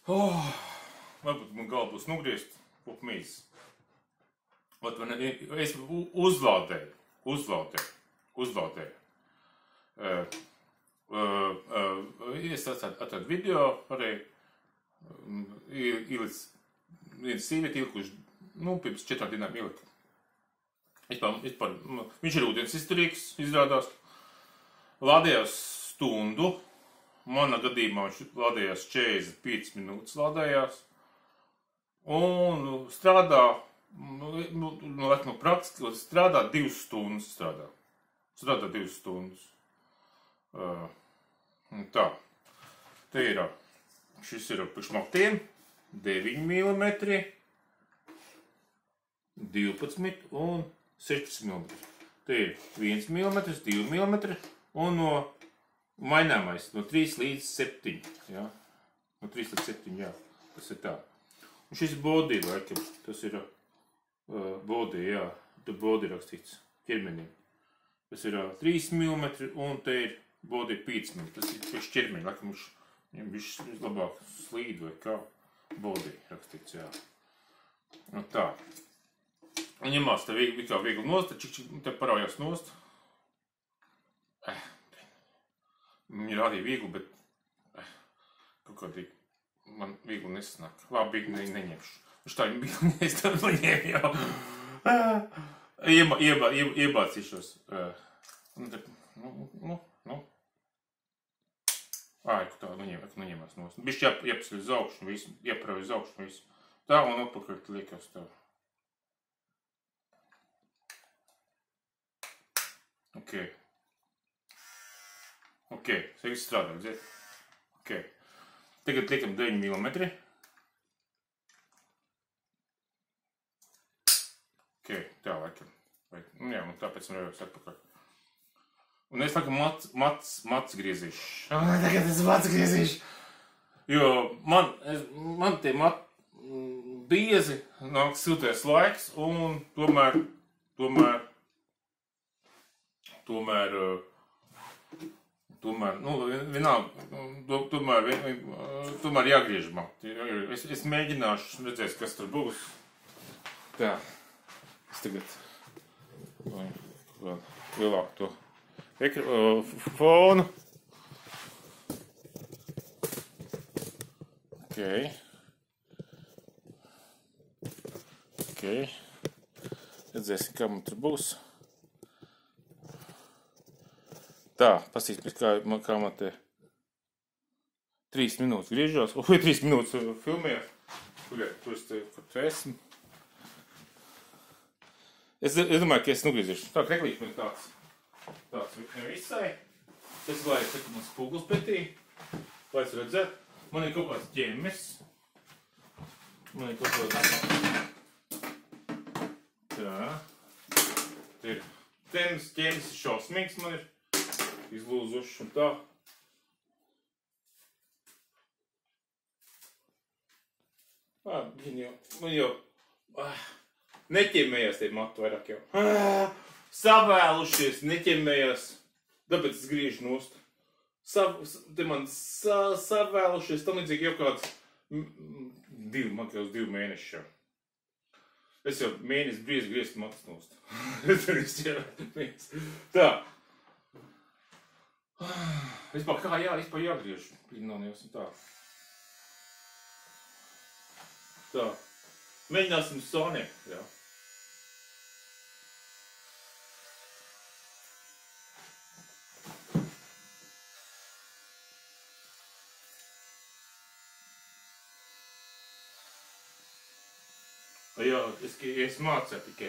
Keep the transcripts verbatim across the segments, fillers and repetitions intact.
Oh, varbūt man galva būs nogriezt pupmīzes. Ot, man, es uzlādēju, uzlādēju, uzlādēju. Uh, uh, uh, es atradu video, arī um, ielic, viens sīvieti ielikuši, nu, pirms četrām dienām ielika. Vispār, vispār, viņš ir ūdens izturīgs, izrādās. Lādējās stundu. Manā gadījumā viņš lādējās četrdesmit piecas minūtes lādējās. Un strādā, nu, nu, nu praktiski strādā divas stundas strādā. Strādā divas stundas. Uh, tā. Te ir, šis ir priekš matiem, deviņi milimetri, divpadsmit un sešpadsmit milimetri. Te ir viens milimetrs, divi milimetri un no maināmais no trīs līdz septiņi. Ja? No trīs līdz septiņi, jā. Tas ir tā. Un šis body, laikam, tas ir uh, body, jā. Tur body rakstīts ķermenim. Tas ir uh, trīs milimetri un te ir body pieci milimetri. Tas ir priekš ķermeņa, laikam, viņš, viņš, viņš labāk slīd vai kā body rakstīts, jā. Un tā. Un ņemās te viegli, kā viegli nost, čik, čik, te paraujās nost. Eh, viņi ir arī viegli, bet eh, kaut kādīgi man viegli nesanāk. Labi, ne, neņemšu. Viņš tā viegli es tā paņēmu jau. Ieba, ieba, ieba, iebācīšos. Nu, nu, nu, nu. Ā, ka tā nuņem, nuņemās nost. Bišķi jāp, jāpasļ uz augšu, visu, jāparauj uz augšu, visu. Tā un atpakaļ liekas tā. Ok. Ok, viss strādā, dzird? Ok. Tagad liekam deviņi milimetri. Ok, tā laikam. Nu jā, un tāpēc man jau atpakaļ. Un es laikam mats, mats, mats griezīšu. Tagad es mats griezīšu. Jo man, es, man tie mat biezi nāk siltais laiks un tomēr, tomēr, tomēr, tomēr, nu, vienalga, tomēr, tomēr jāgriež mati. Es, es mēģināšu, redzēs, kas tur būs. Tā, es tagad lielāku to fonu. Ok. Ok. Redzēsim, kā man tur būs. Tā, pasīsimies, kā, kā man te trīs minūtes griežos. Ui, trīs minūtes filmējās. Kur, kur es te, kur te esmu. Es, es domāju, ka es nugriezīšu. Tā, kreklīši man tāds, tāds nevisai. Es lai, saka, man spūglis pretī. Lai es redzētu. Man ir kaut kāds ķemes. Man ir kaut kāds... Tā. Te ir ķemes, ķemes šausmīgs man ir. Izlūzuši un tā. Ā, viņi jau, man jau... Ah, neķemējās tie matu vairāk jau. Ah, savēlušies, neķemējās. Tāpēc es griežu nost. Sav, te man sa, savēlušies, tam līdzīgi jau kāds divi, man kāds divi mēneši jau. Es jau mēnesi brīz griezt matus nost. Tā. Vispār kā jā, vispār jāgriež. Pīnānies un tā. Tā. Mēģināsim soniem, jā. Jā, es, es mācēju tikai.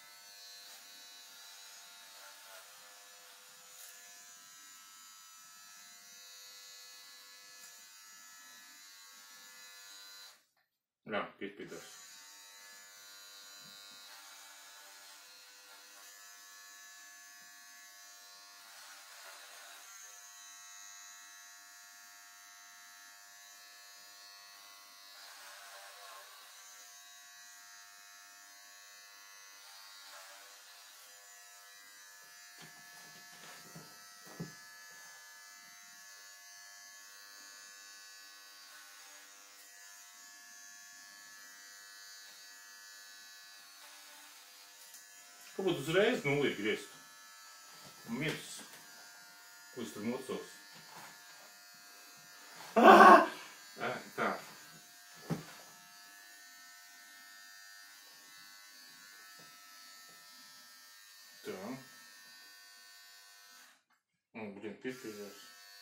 Jā, piespīdās. Varbūt uzreiz nulī griezt. Un miers. Ko es tur mocos? Ah! Tā. Tā. Un, blin, piepīzās.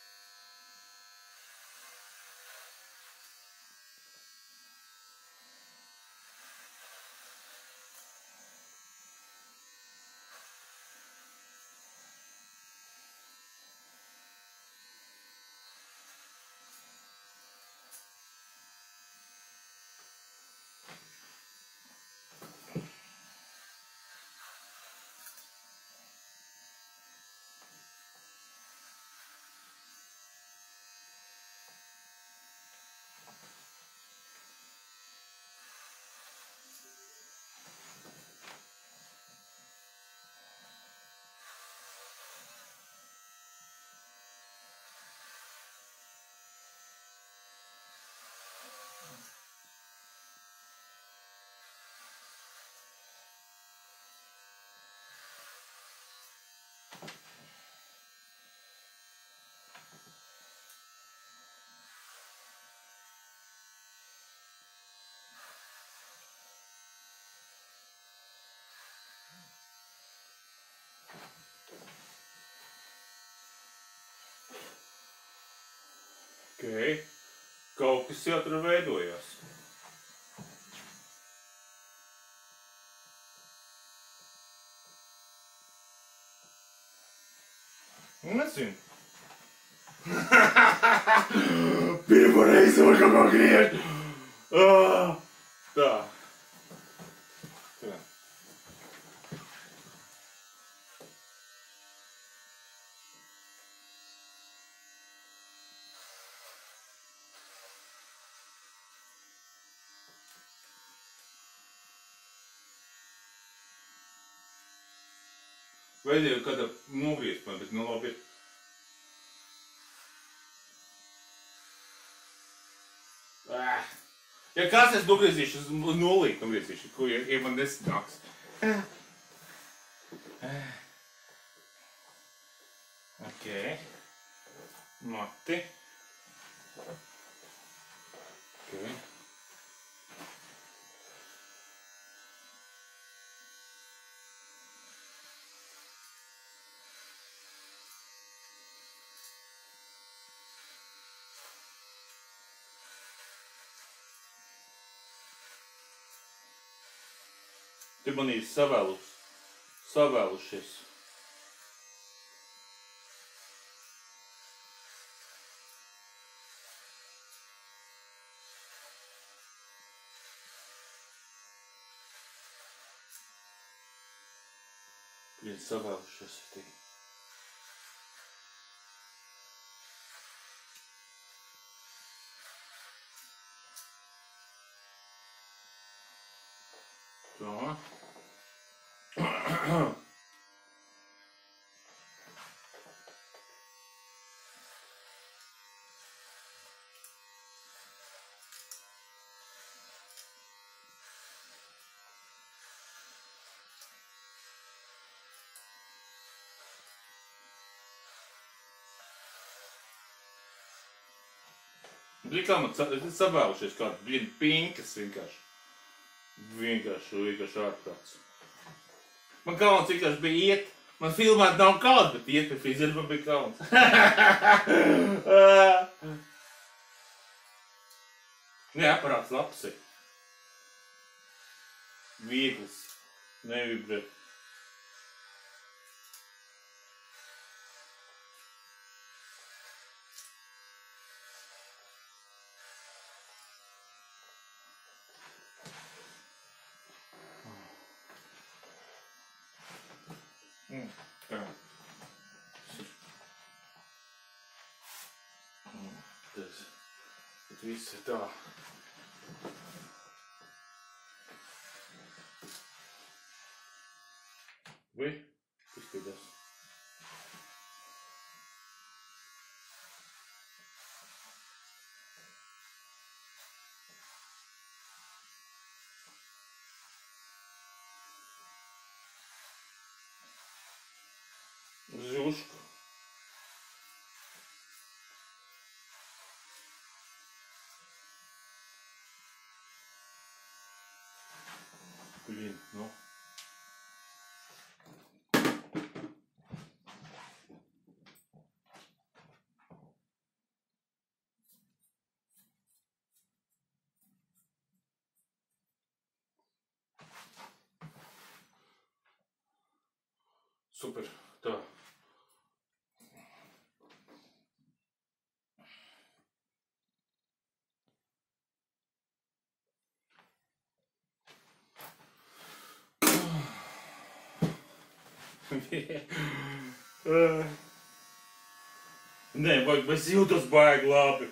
Okay. Kaut kas jau tur veidojās. Nezinu. Pirmo reizi var kaut ko griezt. Ah, tā. Tā. Vajadzēja kādā nogriezt man, bet nu labi. Ah. Ja kāds es nogriezīšu, es nolīt nogriezīšu, ko ja, ja man nesanāks. Ok. Mati. Ok. Te man ir savēlus, savēlušies. Viens savēlušies ir tī. Tā. Likā man savēlušies kādi blin pinkas vienkārši. Vienkārši, vienkārši ārprāts. Man kauns vienkārši bija iet. Man filmēt nav kauns, bet iet pie frizera man bija kauns. Nē, aparāts labs ir. Viegls. Nevibrē. Mm, tā. Mm, tas, tas viss ir tā. Vai? Izskatās. Blin, nu. Super, tā. Nē, vajag, es jūtos baigi labi.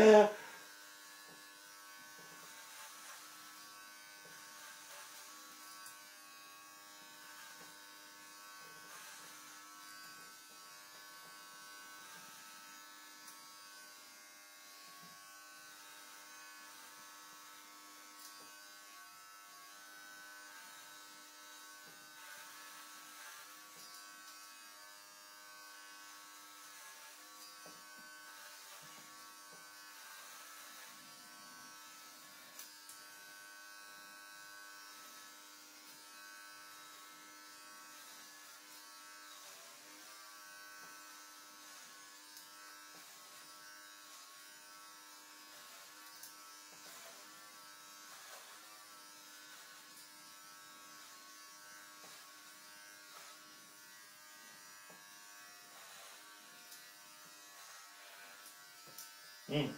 Mm.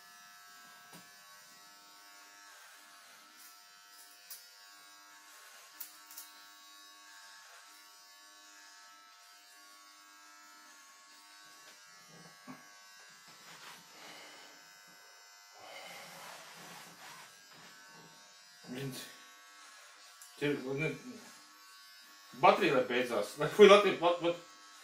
Blin, tie, ne, baterija, lai beidzās. Fui, Latvija, lat, lat.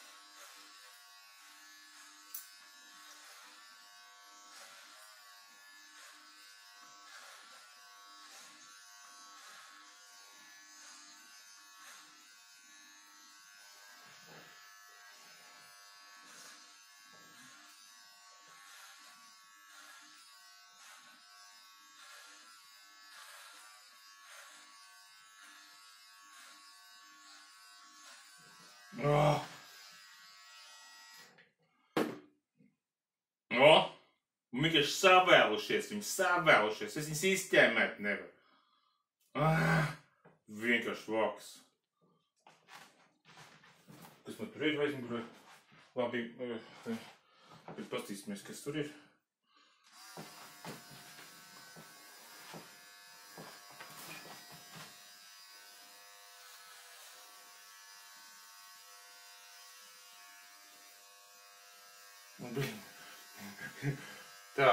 Oh. O, vienkārši savēlušies, viņi savēlušies, es viņus izķēmēt nevaru. Ah, vienkārši vaks. Kas man tur ir aizmugurē? Labi, bet pastīsimies, kas tur ir. Tā.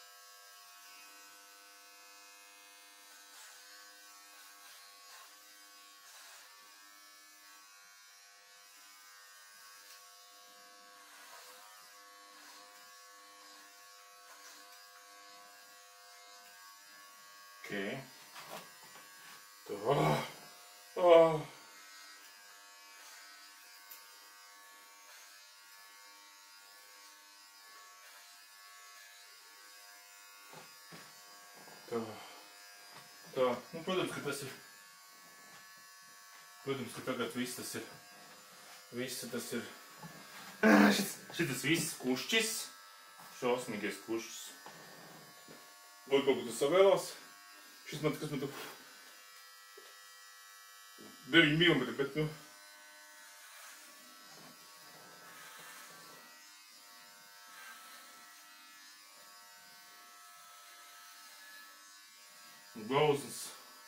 Okay. Oh. Oh. Tā. Tā. Nu, protams, ka tas ir. Protams, ka tagad viss tas ir. Viss tas ir. Šis, šitas viss kušķis. Šausmīgais kušķis. Vai kaut ko tu savēlās? Šis man, kas man tu... deviņi milimetri, bet nu... Glauzens.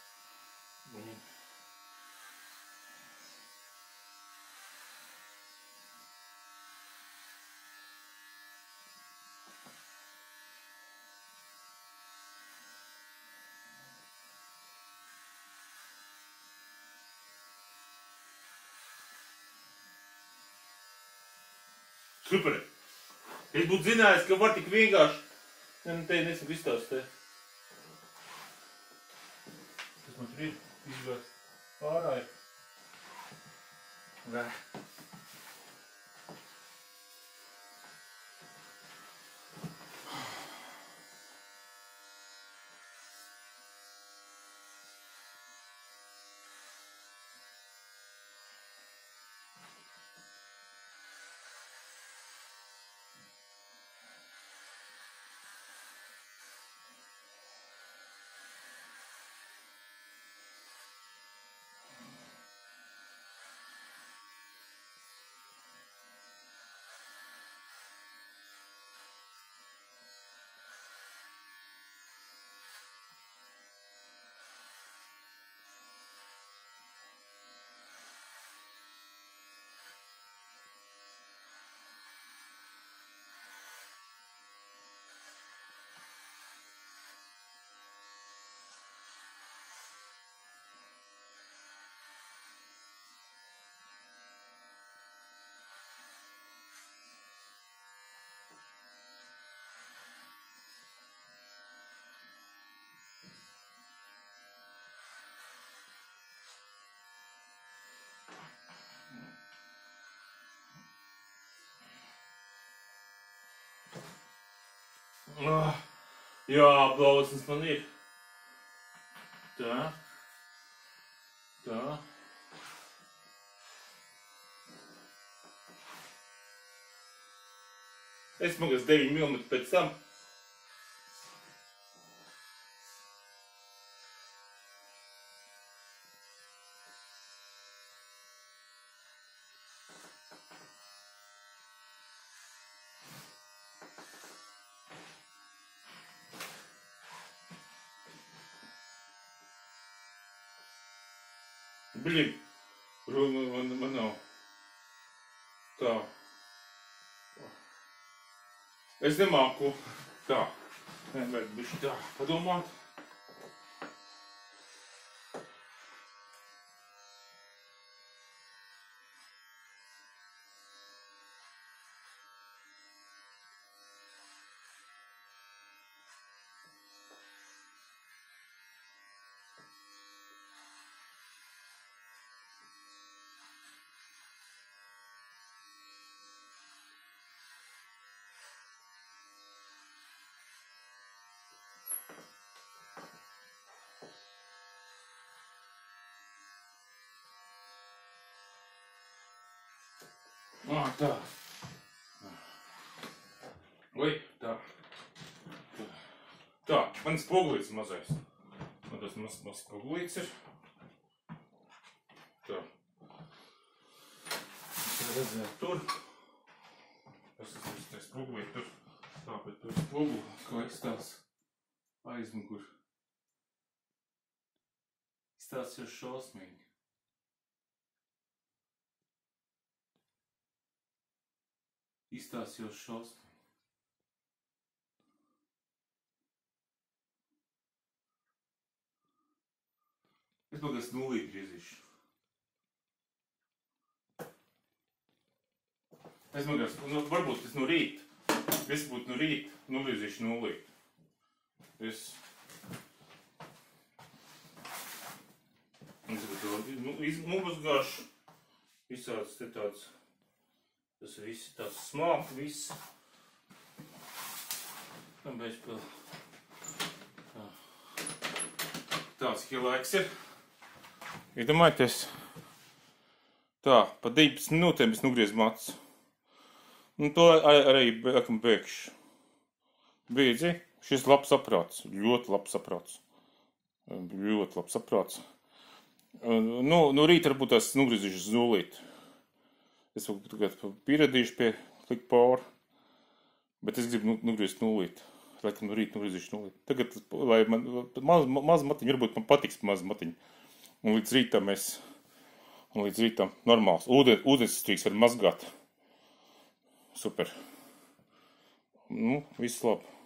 Super! Es būtu zinājis, ka var tik vienkārši... Ne, te nesaku izstāstīt. Kas man tur ir? Izgāt ārā ir. Nē. Oh, jā, blauksnes man ir. Tā. Tā. Es magas deviņi milimetri pēc tam. Blin, man, man nav. Tā. Es nemāku. Tā. Nevajag bišķi tā padomāt. Ah, tā. Oi, tā. Tā, man spogulīts mazais. Man tas maz, maz spogulīts ir. Tā. Tā redzēt tur. Tas ir tā spogulīt tur. Tā, bet tur spoguli, kā izstās aizmugur. Izstās jau šausmīgi. Izstās jau šausmīgi. Es pagās nulīt griezīšu. Es pagās, nu, varbūt es no rīt. Es būtu no rīt, nugriezīšu nulīt. Es... Es būtu, nu, izmuzgāšu. Visāds te tāds... Tas viss tāds smāk, viss. Tam beidz vēl. Tā. Tāds hilaiks ir. Iedomājieties. Tā, pa divpadsmit minūtēm es nogriezu matus. Un to arī bekam beigšu. Biedzi, šis labs aprāts. Ļoti labs aprāts. Ļoti labs aprāts. Nu, no rīta varbūt tās nogriezīšu uz nulīt. Es tagad pieradīšu pie klik power, bet es gribu nogriezt nulīt. Laikam no rīta nogriezīšu nulīt. Tagad, lai man maz, maz matiņi, varbūt man patiks maz matiņi. Un līdz rītam es, un līdz rītam normāls. Ūdens, ūdensstrīks var mazgāt. Super. Nu, viss labi.